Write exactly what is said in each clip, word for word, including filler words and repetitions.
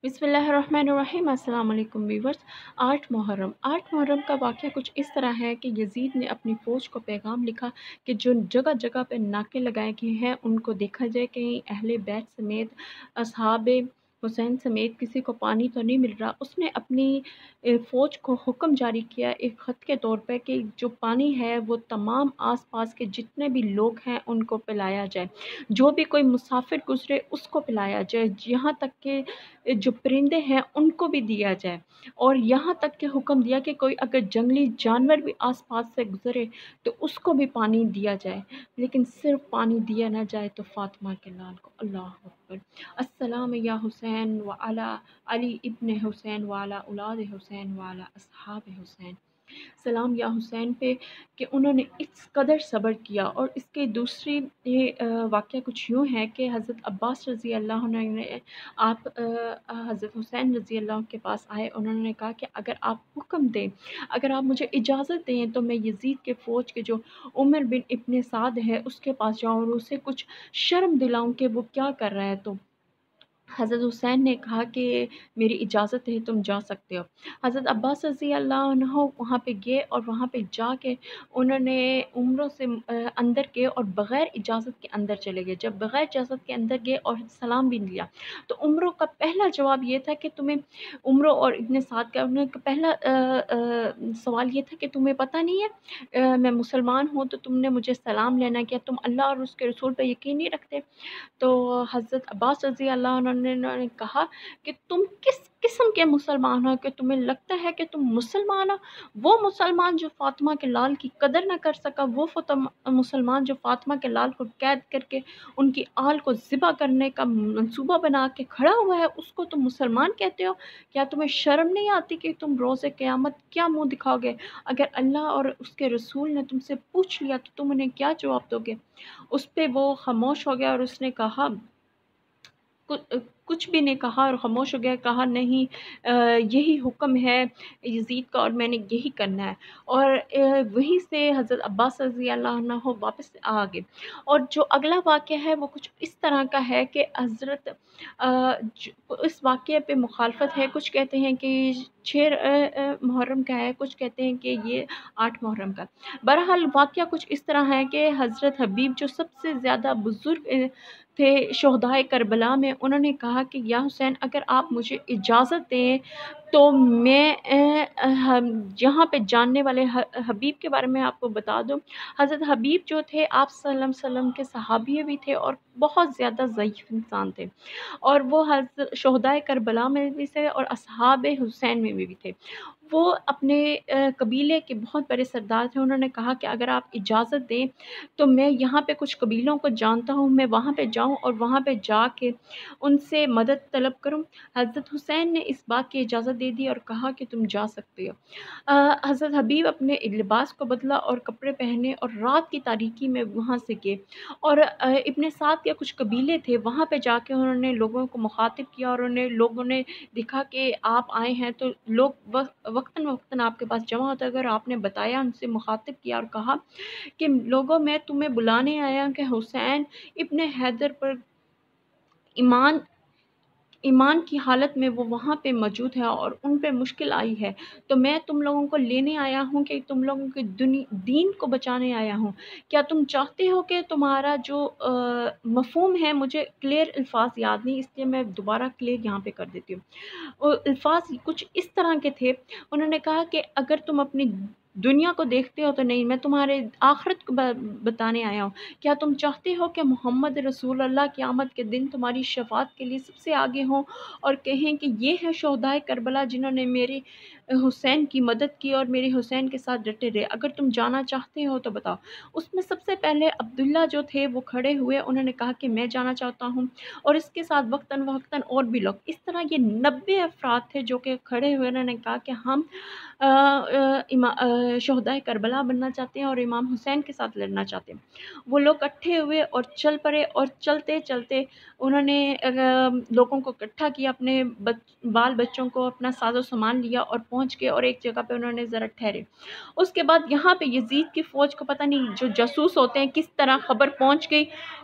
बिस्मिल्लाहिर्रहमानिर्रहीम। अस्सलाम वालेकुम व्यूवर्स। आठ मुहर्रम आठ मुहर्रम का वाक़या कुछ इस तरह है कि यज़ीद ने अपनी फ़ौज को पैगाम लिखा कि जो जगह जगह पे नाके लगाए गए हैं उनको देखा जाए कहीं अहले बैत समेत असहाबे हुसैन समेत किसी को पानी तो नहीं मिल रहा। उसने अपनी ए, फ़ौज को हुक्म जारी किया एक ख़त के तौर पे कि जो पानी है वो तमाम आस पास के जितने भी लोग हैं उनको पिलाया जाए, जो भी कोई मुसाफिर गुज़रे उसको पिलाया जाए, यहाँ तक कि जो परिंदे हैं उनको भी दिया जाए। और यहाँ तक के हुक्म दिया कि कोई अगर जंगली जानवर भी आस पास से गुज़रे तो उसको भी पानी दिया जाए, लेकिन सिर्फ पानी दिया ना जाए तो फ़ातिमा के लाल को। अल्लाह अकबर। अस्सलाम या हुसैन व अला अली इब्न हुसैन व अला औलाद हुसैन व अला अस्हाब हुसैन। सलाम या हुसैन पे कि उन्होंने इस कदर सब्र किया। और इसके दूसरी ये अ, वाक़या कुछ यूँ है कि हज़रत अब्बास रज़ी अल्लाह अन्हु ने आप अ, हज़रत हुसैन रज़ी अल्लाह के पास आए। उन्होंने कहा कि अगर आप हुक्म दें, अगर आप मुझे इजाज़त दें तो मैं यज़ीद के फ़ौज के जो उमर बिन इब्न साद है उसके पास जाऊँ और उसे कुछ शर्म दिलाऊँ कि वो क्या कर रहा है। तो हज़रत हुसैन ने कहा कि मेरी इजाज़त है, तुम जा सकते हो। हज़रत अब्बास रज़ी अल्लाह अन्हु वहाँ पे गए और वहाँ पे जाके उन्होंने उम्रों से अ, अंदर गए और बग़ैर इजाज़त के अंदर चले गए। जब बग़ैर इजाज़त के अंदर गए और सलाम भी लिया तो उम्रों का पहला जवाब ये था कि तुम्हें उम्रों और इब्न साद का उन्होंने पहला अ अ, सवाल ये था कि तुम्हें पता नहीं है अ, मैं मुसलमान हूँ तो तुमने मुझे सलाम लेना, क्या तुम अल्लाह और उसके रसूल पे यकीन नहीं रखते? तो हज़रत अब्बास रज़ी अल्लाह अन्हु ने उन्होंने कहा कि तुम किस किस्म के मुसलमान हो कि तुम्हें लगता है कि तुम मुसलमान हो? वो मुसलमान जो फ़ातिमा के लाल की कदर ना कर सका, वो फ़तम मुसलमान जो फ़ातिमा के लाल को कैद करके उनकी आल को ज़िबा करने का मंसूबा बना के खड़ा हुआ है, उसको तुम मुसलमान कहते हो? क्या तुम्हें शर्म नहीं आती कि तुम रोज़े क़यामत क्या मुँह दिखाओगे? अगर अल्लाह और उसके रसूल ने तुमसे पूछ लिया तो तुम उन्हें क्या जवाब दोगे? उस पे वो ख़ामोश हो गया और उसने कहा कु अ, कुछ भी नहीं कहा और ख़ामोश हो गया। कहा नहीं अ, यही हुक्म है यज़ीद का और मैंने यही करना है। और अ, वहीं से हज़रत अब्बास रज़ी अल्लाह अन्हु वापस आ गए। और जो अगला वाक़या है वो कुछ इस तरह का है कि हज़रत अ, ज इस वाक़ये पे मुख़ालफ़त है। कुछ कहते हैं कि छह अ अ, मुहर्रम का है, कुछ कहते हैं कि ये आठ मुहर्रम का। बहरहाल वाक़या कुछ इस तरह है कि हज़रत हबीब जो सबसे ज़्यादा बुज़ुर्ग अ, थे शुहदाए करबला में, उन्होंने कहा कि या हुसैन अगर आप मुझे इजाज़त दें तो मैं अ अ, हम यहाँ पे जानने वाले ह हबीब के बारे में आपको बता दूँ। हज़रत हबीब जो थे आप सल्लल्लाहु अलैहि वसल्लम के सहाबी भी थे और बहुत ज़्यादा ज़ईफ़ इंसान थे। और वो हज़ शुहदाए करबला में भी थे और अस्हाबे हुसैन में भी थे। वो अपने अ, कबीले के बहुत बड़े सरदार थे। उन्होंने कहा कि अगर आप इजाज़त दें तो मैं यहाँ पे कुछ कबीलों को जानता हूँ, मैं वहाँ पे जाऊँ और वहाँ पे जाके उनसे मदद तलब करूँ। हज़रत हुसैन ने इस बात की इजाज़त दे दी और कहा कि तुम जा सकते हो। अ, हज़रत हबीब अपने लिबास को बदला और कपड़े पहने और रात की तारीकी में वहाँ से गए। और अ, इब्न साद के कुछ कबीले थे, वहाँ पे जाके उन्होंने लोगों को मुख़ातिब किया और उन्हें लोगों ने देखा कि आप आए हैं तो लोग व वक़्तन-फ़वक़्तन आपके पास जमा होते गए और आपने बताया, उनसे मुख़ातिब किया और कहा कि लोगों मैं तुम्हें बुलाने आया कि हुसैन इब्न हैदर पर ईमान ईमान की हालत में वो वहाँ पे मौजूद है और उन पे मुश्किल आई है। तो मैं तुम लोगों को लेने आया हूँ कि तुम लोगों के दुनी दीन को बचाने आया हूँ। क्या तुम चाहते हो कि तुम्हारा जो अ, मफ़हूम है मुझे क्लियर अल्फ़ाज़ याद नहीं इसलिए मैं दोबारा क्लियर यहाँ पे कर देती हूँ। वो अल्फ़ाज़ कुछ इस तरह के थे, उन्होंने कहा कि अगर तुम अपनी दुनिया को देखते हो तो नहीं, मैं तुम्हारे आख़िरत को ब बताने आया हूँ। क्या तुम चाहते हो कि मोहम्मद रसूल अल्लाह क़यामत के दिन तुम्हारी शफ़ाअत के लिए सबसे आगे हों और कहें कि ये है शुहदाए करबला जिन्होंने मेरे हुसैन की मदद की और मेरे हुसैन के साथ डटे रहे। अगर तुम जाना चाहते हो तो बताओ। उसमें सबसे पहले अब्दुल्ला जो थे वो खड़े हुए, उन्होंने कहा कि मैं जाना चाहता हूँ और इसके साथ वक़्तन-फ़वक़्तन और भी लोग। इस तरह ये नब्बे अफ़राद थे जो कि खड़े हुए, उन्होंने कहा कि हम अ अ, इमा अ, शुहदाए करबला बनना चाहते हैं और इमाम हुसैन के साथ लड़ना चाहते हैं। वो लोग इकट्ठे हुए और चल पड़े और चलते-चलते उन्होंने अ, लोगों को इकट्ठा किया, अपने बच बाल-बच्चों को, अपना साज़ो-सामान लिया और पहुँच गए और एक जगह पे उन्होंने ज़रा ठहरे। उसके बाद यहाँ पे यज़ीद की फ़ौज को पता नहीं जो जासूस होते हैं किस तरह ख़बर पहुँच गई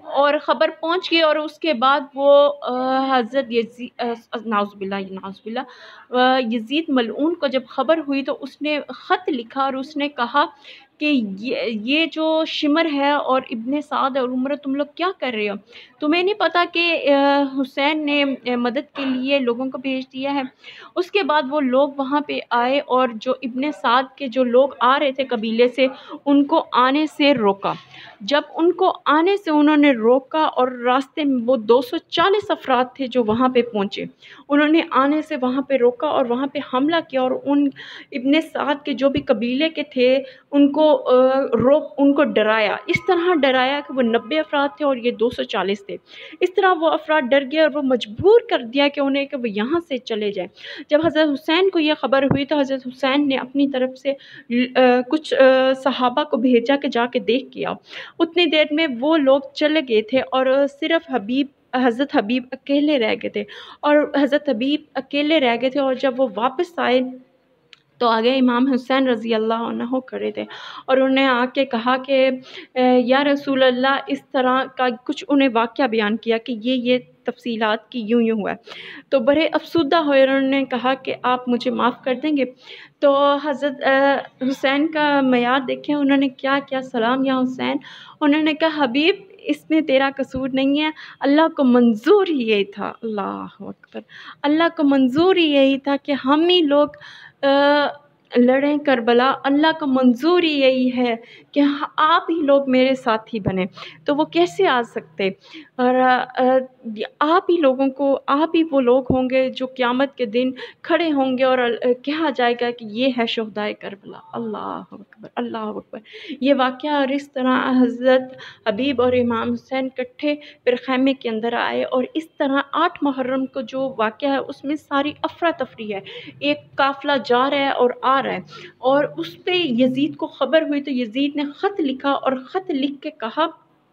اور خبر پہنچ گئی، اور اس کے بعد وہ حضرت یزید نعوذ باللہ نعوذ باللہ یزید ملعون کو جب خبر ہوئی تو اس نے خط لکھا اور اس نے کہا کہ یہ یہ جو شمر ہے اور ابن سعد اور عمرہ تم لوگ کیا کر رہے ہو؟ تمہیں نہیں پتا کہ حسین نے مدد کے لیے لوگوں کو بھیج دیا ہے؟ اس کے بعد وہ لوگ وہاں پہ آئے اور جو ابن سعد کے جو لوگ آ رہے تھے قبیلے سے ان کو آنے سے روکا۔ جب ان کو آنے سے انہوں نے روکا اور راستے میں وہ دو سو چالیس افراد تھے جو وہاں پہ پہنچے، انہوں نے آنے سے وہاں پہ روکا اور وہاں پہ حملہ کیا اور ان ابن سعد کے جو بھی قبیلے کے تھے ان کو روک ان کو ڈرایا، اس طرح ڈرایا کہ وہ نبے افراد تھے اور یہ دو سو چالیس تھے۔ اس طرح وہ افراد ڈر گئے اور وہ مجبور کر دیا کہ انہیں کہ وہ یہاں سے چلے جائیں۔ جب حضرت حسین کو یہ خبر ہوئی تو حضرت حسین نے اپنی طرف سے کچھ صحابہ کو بھیجا کہ جا کے دیکھ کے آؤ۔ اتنی دیر میں وہ لوگ چلے گئے تھے اور صرف حبیب حضرت حبیب اکیلے رہ گئے تھے، اور حضرت حبیب اکیلے رہ گئے تھے اور جب وہ واپس آئے تو آگے امام حسین رضی اللہ عنہ کھڑے تھے اور انہوں نے آ کے کہا کہ یا رسول اللہ، اس طرح کا کچھ انہیں واقعہ بیان کیا کہ یہ یہ تفصیلات کی یوں یوں ہوا ہے۔ تو بڑے افسردہ ہوئے، انہوں نے کہا کہ آپ مجھے معاف کر دیں گے؟ تو حضرت حسین کا معیار دیکھیں، انہوں نے کیا کیا، سلام یا حسین۔ انہوں نے کہا حبیب، اس میں تیرا قصور نہیں ہے، اللہ کو منظور ہی یہی تھا، اللہ اکبر، اللہ کو منظور ہی یہی تھا کہ ہم ہی لوگ لڑیں کربلا، اللہ کا منظور ہی یہی ہے کہ آپ ہی لوگ میرے ساتھی بنیں۔ تو وہ کیسے آ سکتے؟ اور آپ ہی لوگوں کو، آپ ہی وہ لوگ ہوں گے جو قیامت کے دن کھڑے ہوں گے اور کہا جائے گا کہ یہ ہے شہدائے کربلا۔ اللہ اکبر، اللہ اکبر۔ یہ واقعہ، اور اس طرح حضرت حبیب اور امام حسین کٹھے پھر خیمے کے اندر آئے، اور اس طرح آٹھ محرم کو جو واقعہ ہے اس میں ساری افراتفری ہے، ایک قافلہ جا رہا ہے اور آ رہا ہے، اور اس پہ یزید کو خبر ہوئی تو یزید نے خط لکھا اور خط لکھ کے کہا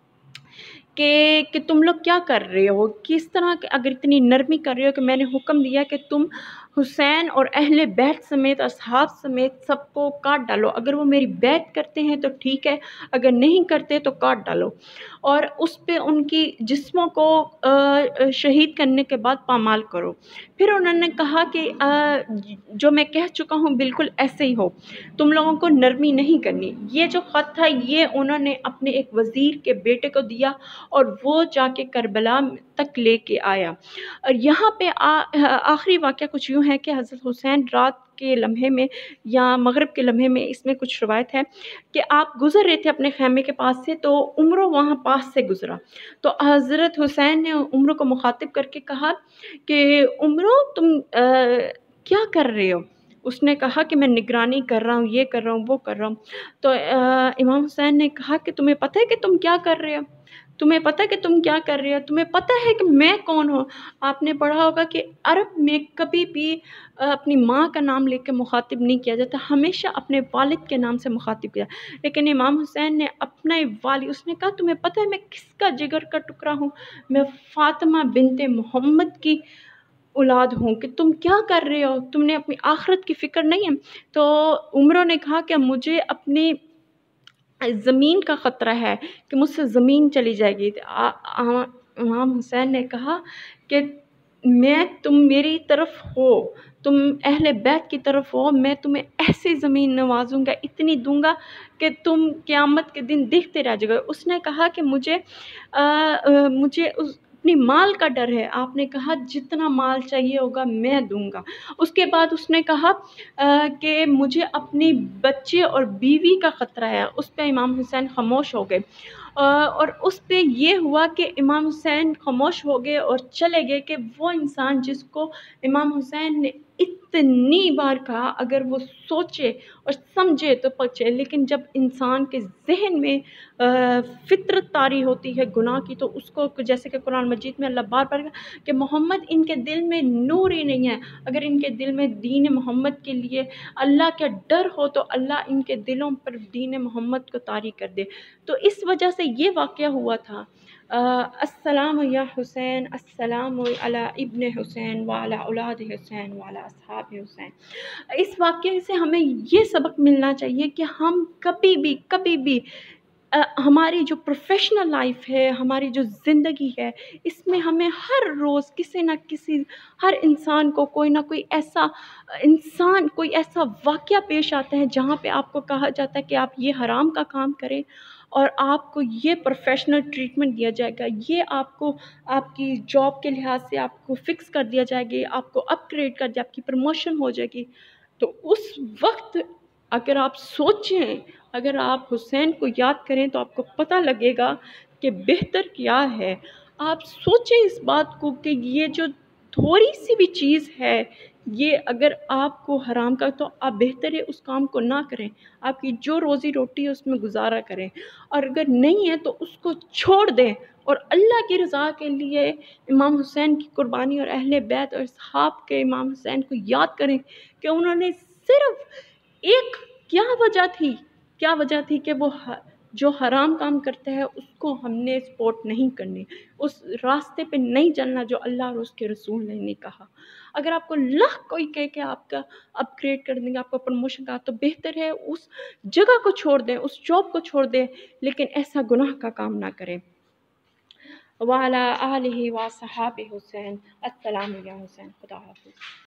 کہ کہ تم لوگ کیا کر رہے ہو، کس طرح کہ اگر اتنی نرمی کر رہے ہو کہ میں نے حکم دیا کہ تم حسین اور اہل بیت سمیت، اصحاب سمیت سب کو کاٹ ڈالو، اگر وہ میری بیت کرتے ہیں تو ٹھیک ہے، اگر نہیں کرتے تو کاٹ ڈالو، اور اس پہ ان کی جسموں کو شہید کرنے کے بعد پامال کرو۔ پھر انہوں نے کہا کہ جو میں کہہ چکا ہوں بالکل ایسے ہی ہو، تم لوگوں کو نرمی نہیں کرنی۔ یہ جو خط تھا یہ انہوں نے اپنے ایک وزیر کے بیٹے کو دیا اور وہ جا کے کربلا تک لے کے آیا۔ اور یہاں پہ آخری واقعہ کچھ یوں ہے کہ حضرت حسین رات کے لمحے میں یا مغرب کے لمحے میں، اس میں کچھ روایت ہے کہ آپ گزر رہے تھے اپنے خیمے کے پاس سے تو عمرو وہاں پاس سے گزرا، تو حضرت حسین نے عمرو کو مخاطب کر کے کہا کہ عمرو تم کیا کر رہے ہو؟ اس نے کہا کہ میں نگرانی کر رہا ہوں، یہ کر رہا ہوں، وہ کر رہا ہوں۔ تو امام حسین نے کہا کہ تمہیں پتہ ہے کہ تم کیا کر رہے ہو؟ تمہیں پتہ ہے کہ تم کیا کر رہے ہو؟ تمہیں پتہ ہے کہ میں کون ہوں؟ آپ نے پڑھا ہوگا کہ عرب میں کبھی بھی اپنی ماں کا نام لے کے مخاطب نہیں کیا جاتا، ہمیشہ اپنے والد کے نام سے مخاطب کیا۔ لیکن امام حسین نے اپنا والد، اس نے کہا تمہیں پتہ ہے میں کس کا جگر کا ٹکڑا ہوں؟ میں فاطمہ بنت محمد کی اولاد ہوں، کہ تم کیا کر رہے ہو؟ تم نے اپنی آخرت کی فکر نہیں ہے؟ تو عمروں نے کہا کہ مجھے اپنی زمین کا خطرہ ہے کہ مجھ سے زمین چلی جائے گی۔ امام حسین نے کہا کہ میں تم میری طرف ہو، تم اہل بیت کی طرف ہو، میں تمہیں ایسی زمین نوازوں گا، اتنی دوں گا کہ تم قیامت کے دن دیکھتے رہ جاؤ گے۔ اس نے کہا کہ مجھے مجھے اس اپنی مال کا ڈر ہے۔ آپ نے کہا جتنا مال چاہیے ہوگا میں دوں گا۔ اس کے بعد اس نے کہا کہ مجھے اپنی بچے اور بیوی کا خطرہ ہے۔ اس پہ امام حسین خاموش ہو گئے، اور اس پہ یہ ہوا کہ امام حسین خاموش ہو گئے اور چلے گئے کہ وہ انسان جس کو امام حسین نے اتنی بار کہا اگر وہ سوچے اور سمجھے تو پچے، لیکن جب انسان کے ذہن میں فطرت طاری ہوتی ہے گناہ کی تو اس کو، جیسے کہ قرآن مجید میں اللہ بار بار کہا کہ محمد ان کے دل میں نور ہی نہیں ہے، اگر ان کے دل میں دین محمد کے لیے اللہ کا ڈر ہو تو اللہ ان کے دلوں پر دین محمد کو طاری کر دے۔ تو اس وجہ سے یہ واقعہ ہوا تھا۔ السلام یا حسین، السلام علی ابن حسین وعلی اولاد حسین وعلی اصحاب حسین۔ اس واقعے سے ہمیں یہ سبق ملنا چاہیے کہ ہم کبھی بھی کبھی بھی अ, हमारी जो प्रोफ़ेशनल लाइफ़ है, हमारी जो ज़िंदगी है, इसमें हमें हर रोज़ किसी न किसी हर इंसान को कोई ना कोई ऐसा अ, इंसान कोई ऐसा वाक़या पेश आता है जहाँ पे आपको कहा जाता है कि आप ये हराम का काम करें और आपको ये प्रोफ़ेशनल ट्रीटमेंट दिया जाएगा। ये आपको आपकी जॉब के लिहाज़ से आपको फ़िक्स कर दिया जाएगी, आपको अपग्रेड कर दिया, आपकी प्रमोशन हो जाएगी। तो उस वक़्त अगर आप सोचें, अगर आप हुसैन को याद करें तो आपको पता लगेगा कि बेहतर क्या है। आप सोचें इस बात को कि ये जो थोड़ी-सी भी चीज़ है, ये अगर आपको हराम का तो आप बेहतर है उस काम को ना करें। आपकी जो रोज़ी-रोटी है उसमें गुज़ारा करें और अगर नहीं है तो उसको छोड़ दें और अल्लाह की रज़ा के लिए इमाम हुसैन की कुर्बानी और अहले बैत और असहाब के इमाम हुसैन को याद करें कि उन्होंने सिर्फ़ एक क्या वजह थी क्या वजह थी कि वो ह जो हराम काम करता है उसको हमने सपोर्ट नहीं करनी, उस रास्ते पे नहीं चलना जो अल्लाह और उसके रसूल ने नहीं कहा। अगर आपको लाख कोई कहे कि आपका अपग्रेड कर देंगे, आपको प्रमोशन का, तो बेहतर है उस जगह को छोड़ दें, उस जॉब को छोड़ दें, लेकिन ऐसा गुनाह का काम ना करें। व अला आलिहि व अस्हाबि हुसैन। अस्सलाम या हुसैन। खुदा हाफ़िज़।